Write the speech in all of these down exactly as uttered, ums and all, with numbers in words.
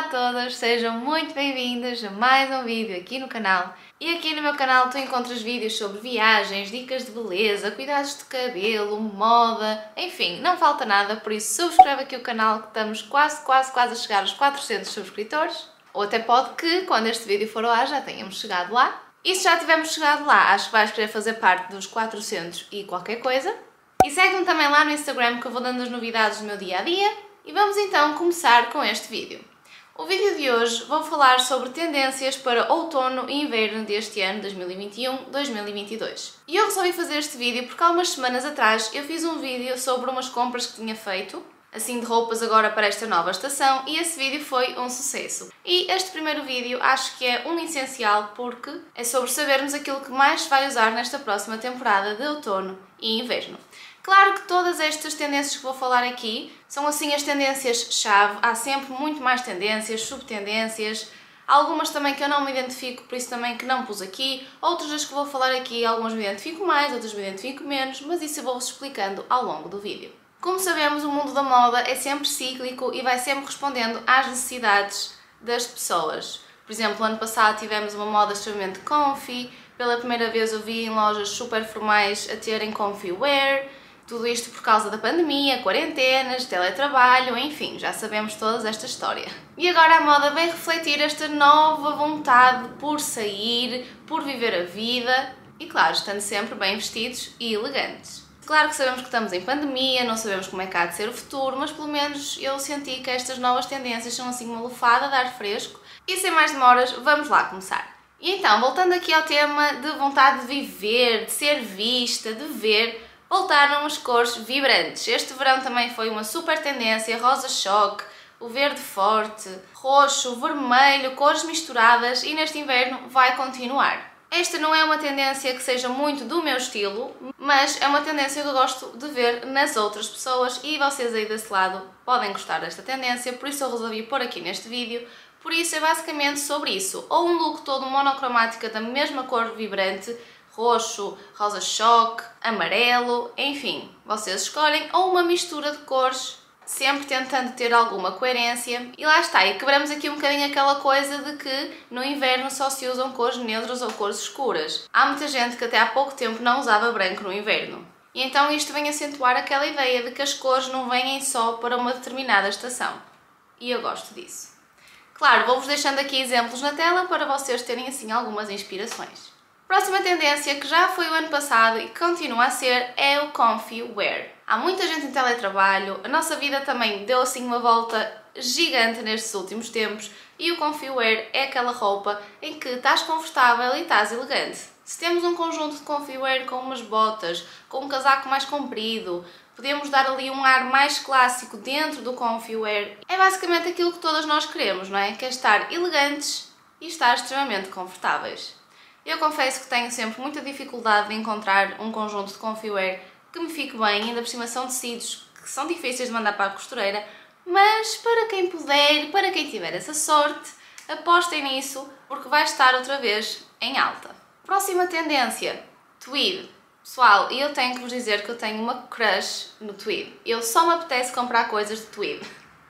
a todos, sejam muito bem-vindos a mais um vídeo aqui no canal. E aqui no meu canal tu encontras vídeos sobre viagens, dicas de beleza, cuidados de cabelo, moda, enfim, não falta nada, por isso subscreve aqui o canal que estamos quase, quase, quase a chegar aos quatrocentos subscritores. Ou até pode que, quando este vídeo for ao ar, já tenhamos chegado lá. E se já tivermos chegado lá, acho que vais querer fazer parte dos quatrocentos e qualquer coisa. E segue-me também lá no Instagram que eu vou dando as novidades do meu dia-a-dia. E vamos então começar com este vídeo. O vídeo de hoje vou falar sobre tendências para outono e inverno deste ano dois mil e vinte e um dois mil e vinte e dois. E eu resolvi fazer este vídeo porque há umas semanas atrás eu fiz um vídeo sobre umas compras que tinha feito, assim de roupas agora para esta nova estação, e esse vídeo foi um sucesso. E este primeiro vídeo acho que é um essencial porque é sobre sabermos aquilo que mais se vai usar nesta próxima temporada de outono e inverno. Claro que todas estas tendências que vou falar aqui são assim as tendências-chave, há sempre muito mais tendências, subtendências, algumas também que eu não me identifico, por isso também que não pus aqui, outras das que vou falar aqui, algumas me identifico mais, outras me identifico menos, mas isso eu vou-vos explicando ao longo do vídeo. Como sabemos, o mundo da moda é sempre cíclico e vai sempre respondendo às necessidades das pessoas. Por exemplo, ano passado tivemos uma moda extremamente comfy, pela primeira vez eu vi em lojas super formais a terem comfy wear. Tudo isto por causa da pandemia, quarentenas, teletrabalho, enfim, já sabemos toda esta história. E agora a moda vem refletir esta nova vontade por sair, por viver a vida e, claro, estando sempre bem vestidos e elegantes. Claro que sabemos que estamos em pandemia, não sabemos como é que há de ser o futuro, mas pelo menos eu senti que estas novas tendências são assim uma lufada de ar fresco. E sem mais demoras, vamos lá começar. E então, voltando aqui ao tema de vontade de viver, de ser vista, de ver, voltaram as cores vibrantes. Este verão também foi uma super tendência, rosa choque, o verde forte, roxo, vermelho, cores misturadas e neste inverno vai continuar. Esta não é uma tendência que seja muito do meu estilo, mas é uma tendência que eu gosto de ver nas outras pessoas e vocês aí desse lado podem gostar desta tendência, por isso eu resolvi pôr aqui neste vídeo. Por isso é basicamente sobre isso, ou um look todo monocromático da mesma cor vibrante, roxo, rosa choque, amarelo, enfim, vocês escolhem, ou uma mistura de cores, sempre tentando ter alguma coerência. E lá está, e quebramos aqui um bocadinho aquela coisa de que no inverno só se usam cores neutras ou cores escuras. Há muita gente que até há pouco tempo não usava branco no inverno. E então isto vem acentuar aquela ideia de que as cores não vêm só para uma determinada estação. E eu gosto disso. Claro, vou-vos deixando aqui exemplos na tela para vocês terem assim algumas inspirações. Próxima tendência, que já foi o ano passado e que continua a ser, é o comfy wear. Há muita gente em teletrabalho, a nossa vida também deu assim uma volta gigante nestes últimos tempos e o comfy wear é aquela roupa em que estás confortável e estás elegante. Se temos um conjunto de comfy wear com umas botas, com um casaco mais comprido, podemos dar ali um ar mais clássico dentro do comfy wear. É basicamente aquilo que todas nós queremos, não é? Que é estar elegantes e estar extremamente confortáveis. Eu confesso que tenho sempre muita dificuldade de encontrar um conjunto de comfy wear que me fique bem, ainda por cima são tecidos que são difíceis de mandar para a costureira, mas para quem puder, para quem tiver essa sorte, apostem nisso porque vai estar outra vez em alta. Próxima tendência, tweed. Pessoal, eu tenho que vos dizer que eu tenho uma crush no tweed. Eu só me apetece comprar coisas de tweed.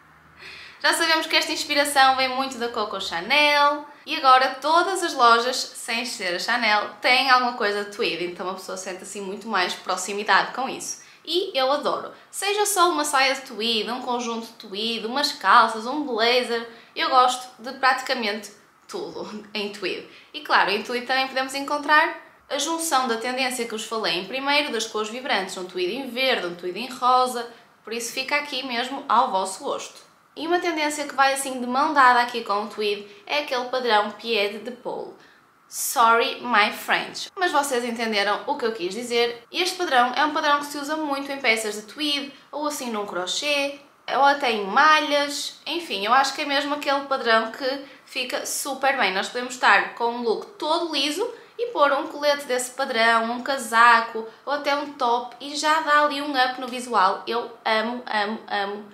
Já sabemos que esta inspiração vem muito da Coco Chanel e agora todas as lojas, sem ser a Chanel, têm alguma coisa de tweed, então a pessoa sente assim muito mais proximidade com isso. E eu adoro. Seja só uma saia de tweed, um conjunto de tweed, umas calças, um blazer, eu gosto de praticamente tudo em tweed. E claro, em tweed também podemos encontrar a junção da tendência que vos falei em primeiro, das cores vibrantes, um tweed em verde, um tweed em rosa, por isso fica aqui mesmo ao vosso gosto. E uma tendência que vai assim de mão dada aqui com o tweed é aquele padrão pied de pole. Sorry, my French. Mas vocês entenderam o que eu quis dizer. Este padrão é um padrão que se usa muito em peças de tweed, ou assim num crochê, ou até em malhas. Enfim, eu acho que é mesmo aquele padrão que fica super bem. Nós podemos estar com um look todo liso e pôr um colete desse padrão, um casaco, ou até um top e já dá ali um up no visual. Eu amo, amo, amo.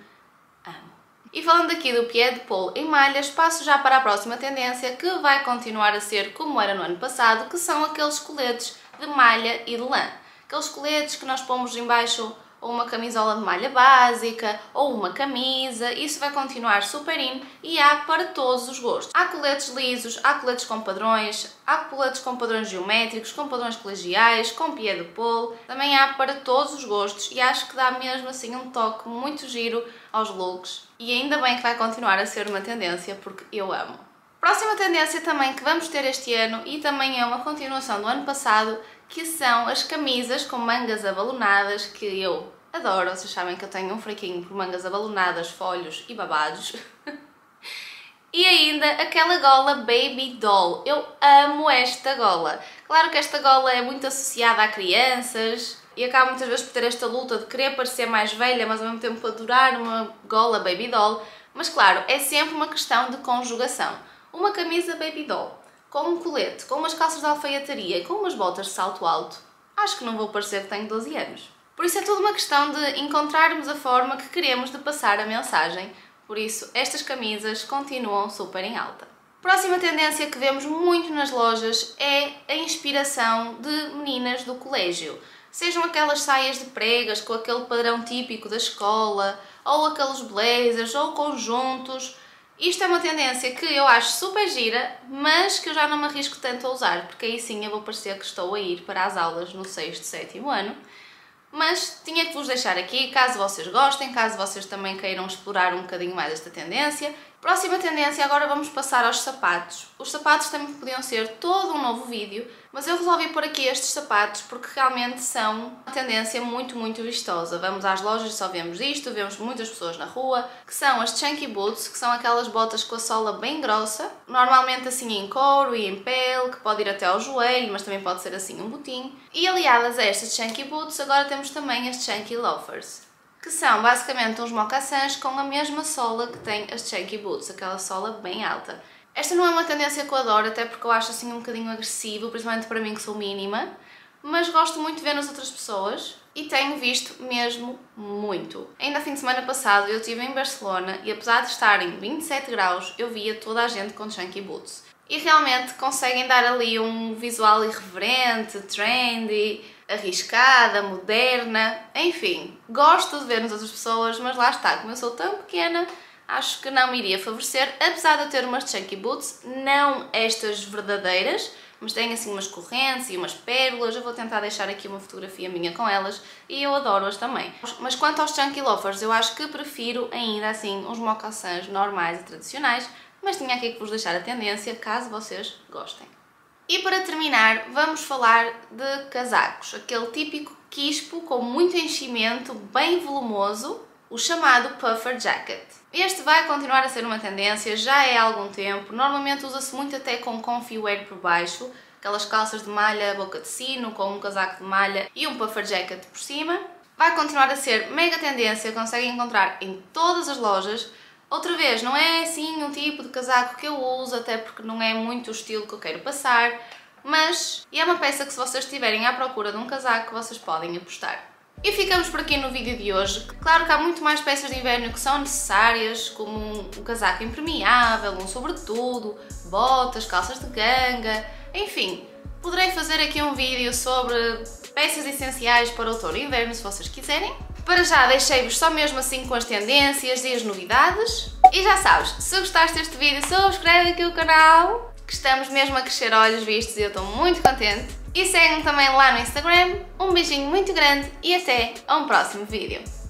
E falando aqui do pied de pole em malhas, passo já para a próxima tendência que vai continuar a ser como era no ano passado, que são aqueles coletes de malha e de lã. Aqueles coletes que nós pomos em baixo ou uma camisola de malha básica, ou uma camisa, isso vai continuar super in e há para todos os gostos. Há coletes lisos, há coletes com padrões, há coletes com padrões geométricos, com padrões colegiais, com pied de polo, também há para todos os gostos e acho que dá mesmo assim um toque muito giro aos looks e ainda bem que vai continuar a ser uma tendência porque eu amo. Próxima tendência também que vamos ter este ano e também é uma continuação do ano passado, que são as camisas com mangas abalonadas, que eu adoro. Vocês sabem que eu tenho um fraquinho por mangas abalonadas, folhos e babados. E ainda aquela gola Baby Doll. Eu amo esta gola. Claro que esta gola é muito associada a crianças e acaba muitas vezes por ter esta luta de querer parecer mais velha, mas ao mesmo tempo adorar uma gola Baby Doll. Mas claro, é sempre uma questão de conjugação. Uma camisa Baby Doll, com um colete, com umas calças de alfaiataria e com umas botas de salto alto, acho que não vou parecer que tenho doze anos. Por isso é tudo uma questão de encontrarmos a forma que queremos de passar a mensagem, por isso estas camisas continuam super em alta. Próxima tendência que vemos muito nas lojas é a inspiração de meninas do colégio. Sejam aquelas saias de pregas com aquele padrão típico da escola, ou aqueles blazers, ou conjuntos. Isto é uma tendência que eu acho super gira, mas que eu já não me arrisco tanto a usar, porque aí sim eu vou parecer que estou a ir para as aulas no sexto, sétimo ano. Mas tinha que vos deixar aqui, caso vocês gostem, caso vocês também queiram explorar um bocadinho mais esta tendência. Próxima tendência, agora vamos passar aos sapatos. Os sapatos também podiam ser todo um novo vídeo, mas eu resolvi pôr aqui estes sapatos porque realmente são uma tendência muito, muito vistosa. Vamos às lojas e só vemos isto, vemos muitas pessoas na rua, que são as Chunky Boots, que são aquelas botas com a sola bem grossa, normalmente assim em couro e em pele, que pode ir até ao joelho, mas também pode ser assim um botinho. E aliadas a estas Chunky Boots, agora temos também as Chunky Loafers, que são basicamente uns mocassins com a mesma sola que tem as Chunky Boots, aquela sola bem alta. Esta não é uma tendência que eu adoro, até porque eu acho assim um bocadinho agressivo, principalmente para mim que sou mínima, mas gosto muito de ver nas outras pessoas e tenho visto mesmo muito. Ainda fim de semana passado eu estive em Barcelona e apesar de estarem vinte e sete graus, eu via toda a gente com Chunky Boots. E realmente conseguem dar ali um visual irreverente, trendy, arriscada, moderna, enfim, gosto de ver nas outras pessoas, mas lá está, como eu sou tão pequena, acho que não me iria favorecer, apesar de eu ter umas Chunky Boots, não estas verdadeiras, mas têm assim umas correntes e umas pérolas, eu vou tentar deixar aqui uma fotografia minha com elas e eu adoro-as também. Mas quanto aos Chunky Loafers, eu acho que prefiro ainda assim uns mocassins normais e tradicionais, mas tinha aqui que vos deixar a tendência, caso vocês gostem. E para terminar, vamos falar de casacos, aquele típico quispo com muito enchimento, bem volumoso, o chamado puffer jacket. Este vai continuar a ser uma tendência, já é há algum tempo, normalmente usa-se muito até com comfy wear por baixo, aquelas calças de malha boca de sino, com um casaco de malha e um puffer jacket por cima. Vai continuar a ser mega tendência, conseguem encontrar em todas as lojas. Outra vez, não é assim um tipo de casaco que eu uso, até porque não é muito o estilo que eu quero passar, mas é uma peça que se vocês estiverem à procura de um casaco, vocês podem apostar. E ficamos por aqui no vídeo de hoje. Claro que há muito mais peças de inverno que são necessárias, como um, um casaco impermeável, um sobretudo, botas, calças de ganga, enfim. Poderei fazer aqui um vídeo sobre peças essenciais para outono e inverno, se vocês quiserem. Para já deixei-vos só mesmo assim com as tendências e as novidades. E já sabes, se gostaste deste vídeo, subscreve aqui o canal, que estamos mesmo a crescer olhos vistos e eu estou muito contente. E segue-me também lá no Instagram. Um beijinho muito grande e até a um próximo vídeo.